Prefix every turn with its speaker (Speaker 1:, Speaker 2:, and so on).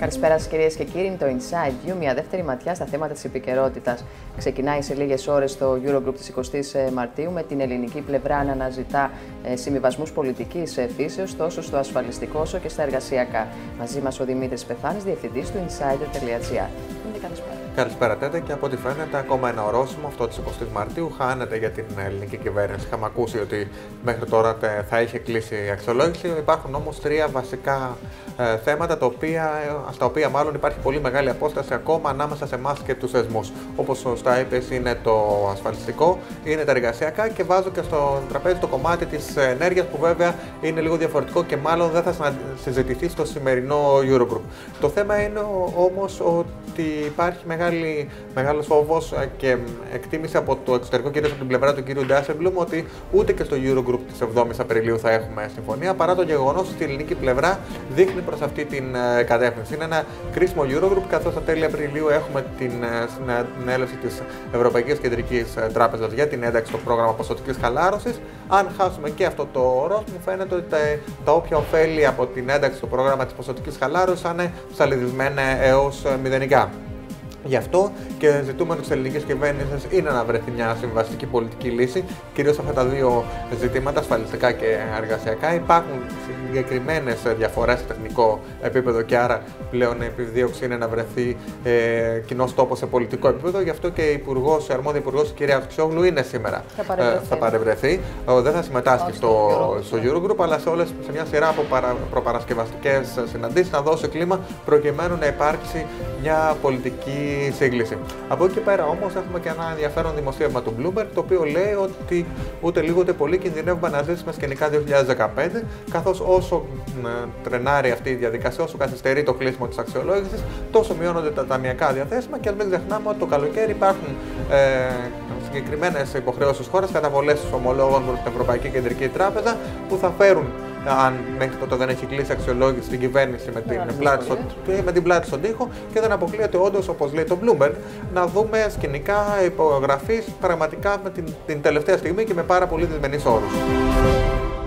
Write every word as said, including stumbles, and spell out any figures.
Speaker 1: Καλησπέρα σας κυρίες και κύριοι, είναι το Inside View, μια δεύτερη ματιά στα θέματα της επικαιρότητας. Ξεκινάει σε λίγες ώρες το Eurogroup της εικοστής Μαρτίου με την ελληνική πλευρά να αναζητά συμβιβασμούς πολιτικής φύσεως τόσο στο ασφαλιστικό όσο και στα εργασιακά. Μαζί μας ο Δημήτρης Πεθάνης, διευθυντής του Insider τελεία gr. Καλησπέρα.
Speaker 2: Καλησπέρα Τέτα, και από ό,τι φαίνεται ακόμα ένα ορόσημο αυτό της εικοστής Μαρτίου χάνεται για την ελληνική κυβέρνηση. Είχαμε ακούσει ότι μέχρι τώρα θα είχε κλείσει η αξιολόγηση. Υπάρχουν όμως τρία βασικά ε, θέματα τα οποία, στα οποία μάλλον υπάρχει πολύ μεγάλη απόσταση ακόμα ανάμεσα σε εμάς και τους θεσμούς. Όπως σωστά είπες, είναι το ασφαλιστικό, είναι τα εργασιακά και βάζω και στο τραπέζι το κομμάτι της ενέργειας που βέβαια είναι λίγο διαφορετικό και μάλλον δεν θα συζητηθεί στο σημερινό Eurogroup. Το θέμα είναι όμως ότι υπάρχει μεγάλη, μεγάλος φόβος και εκτίμηση από το εξωτερικό, κυρίως από την πλευρά του κ. Ντάισελμπλουμ, ότι ούτε και στο Eurogroup της εβδόμης Απριλίου θα έχουμε συμφωνία, παρά το γεγονός ότι η ελληνική πλευρά δείχνει προς αυτή την κατεύθυνση. Είναι ένα κρίσιμο Eurogroup, καθώς στα τέλη Απριλίου έχουμε την συνέλευση της Ευρωπαϊκής Κεντρικής Τράπεζας για την ένταξη στο πρόγραμμα ποσοτικής χαλάρωσης. Αν χάσουμε και αυτό το ορόσημο, φαίνεται ότι τα, τα όποια ωφέλη από την ένταξη στο πρόγραμμα της ποσοτικής χαλάρωσης θα είναι ψαλιδισμένα έως μηδενικά. Γι' αυτό και ζητούμενο της ελληνικής κυβέρνησης είναι να βρεθεί μια συμβαστική πολιτική λύση, κυρίως σε αυτά τα δύο ζητήματα, ασφαλιστικά και εργασιακά. Υπάρχουν συγκεκριμένες διαφορές σε τεχνικό επίπεδο και άρα πλέον η επιδίωξη είναι να βρεθεί ε, κοινός τόπος σε πολιτικό επίπεδο. Γι' αυτό και η υπουργός, η αρμόδια υπουργός, η κυρία Αυξιόγλου, είναι σήμερα. Θα παρευρεθεί. Ε, θα παρευρεθεί. Ε, δεν θα συμμετάσχει στο, στο Eurogroup, αλλά σε, όλες, σε μια σειρά από παρα, προπαρασκευαστικές συναντήσεις να δώσει κλίμα προκειμένου να υπάρξει μια πολιτική σύγκληση. Από εκεί και πέρα όμως έχουμε και ένα ενδιαφέρον δημοσίευμα του Bloomberg, το οποίο λέει ότι ούτε λίγο ούτε πολύ κινδυνεύουμε να ζήσουμε σκηνικά δύο χιλιάδες δεκαπέντε, καθώς όσο τρενάρει αυτή η διαδικασία, όσο καθυστερεί το κλείσιμο της αξιολόγησης, τόσο μειώνονται τα ταμιακά διαθέσιμα και ας μην ξεχνάμε ότι το καλοκαίρι υπάρχουν ε, συγκεκριμένες υποχρεώσεις χώρας, καταβολές ομολόγων προς την Ευρωπαϊκή Κεντρική Τράπεζα, που θα φέρουν, αν μέχρι τότε δεν έχει κλείσει αξιολόγηση στην κυβέρνηση, με την, πλάτη στο, με την πλάτη στον τοίχο, και δεν αποκλείεται όντως, όπως λέει το Bloomberg, να δούμε σκηνικά υπογραφής πραγματικά με την, την τελευταία στιγμή και με πάρα πολύ δυσμενείς όρους.